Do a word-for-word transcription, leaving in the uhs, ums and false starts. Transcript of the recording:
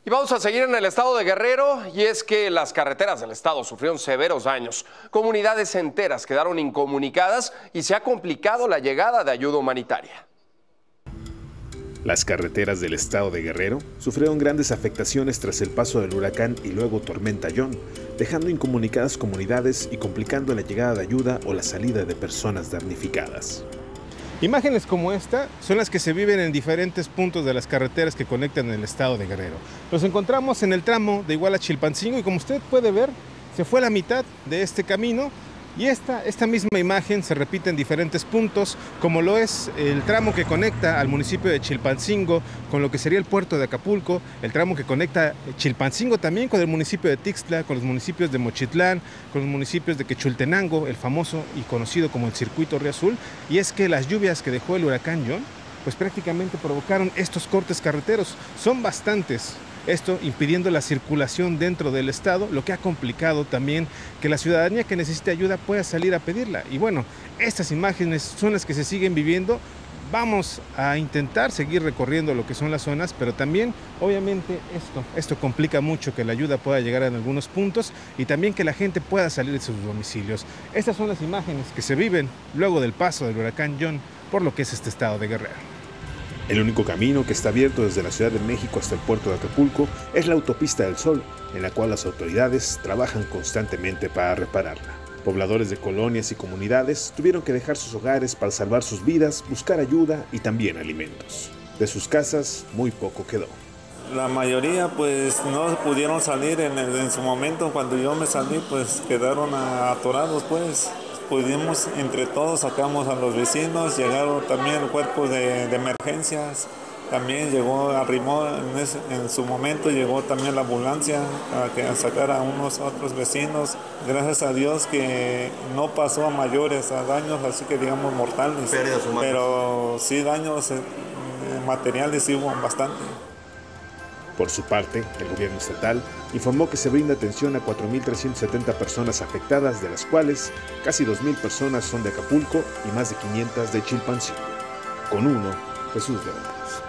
Y vamos a seguir en el estado de Guerrero, y es que las carreteras del estado sufrieron severos daños. Comunidades enteras quedaron incomunicadas y se ha complicado la llegada de ayuda humanitaria. Las carreteras del estado de Guerrero sufrieron grandes afectaciones tras el paso del huracán y luego tormenta John, dejando incomunicadas comunidades y complicando la llegada de ayuda o la salida de personas damnificadas. Imágenes como esta son las que se viven en diferentes puntos de las carreteras que conectan el estado de Guerrero. Nos encontramos en el tramo de Iguala a Chilpancingo y como usted puede ver, se fue la mitad de este camino y esta, esta misma imagen se repite en diferentes puntos, como lo es el tramo que conecta al municipio de Chilpancingo con lo que sería el puerto de Acapulco, el tramo que conecta Chilpancingo también con el municipio de Tixtla, con los municipios de Mochitlán, con los municipios de Quechultenango, el famoso y conocido como el Circuito Río Azul. Y es que las lluvias que dejó el huracán John, pues prácticamente provocaron estos cortes carreteros. Son bastantes. Esto impidiendo la circulación dentro del estado, lo que ha complicado también que la ciudadanía que necesite ayuda pueda salir a pedirla. Y bueno, estas imágenes son las que se siguen viviendo. Vamos a intentar seguir recorriendo lo que son las zonas, pero también, obviamente, esto, esto complica mucho que la ayuda pueda llegar en algunos puntos y también que la gente pueda salir de sus domicilios. Estas son las imágenes que se viven luego del paso del huracán John por lo que es este estado de Guerrero. El único camino que está abierto desde la Ciudad de México hasta el puerto de Acapulco es la autopista del Sol, en la cual las autoridades trabajan constantemente para repararla. Pobladores de colonias y comunidades tuvieron que dejar sus hogares para salvar sus vidas, buscar ayuda y también alimentos. De sus casas, muy poco quedó. La mayoría pues no pudieron salir en, el, en su momento. Cuando yo me salí pues quedaron atorados pues. Pudimos, entre todos sacamos a los vecinos, llegaron también el cuerpo de, de emergencias, también llegó, arrimó en, ese, en su momento, llegó también la ambulancia a, que, a sacar a unos otros vecinos. Gracias a Dios que no pasó a mayores, a daños así que digamos mortales, pero sí daños eh, materiales sí hubo bastante. Por su parte, el gobierno estatal informó que se brinda atención a cuatro mil trescientas setenta personas afectadas, de las cuales casi dos mil personas son de Acapulco y más de quinientas de Chilpancingo. Con uno, Jesús de Vargas.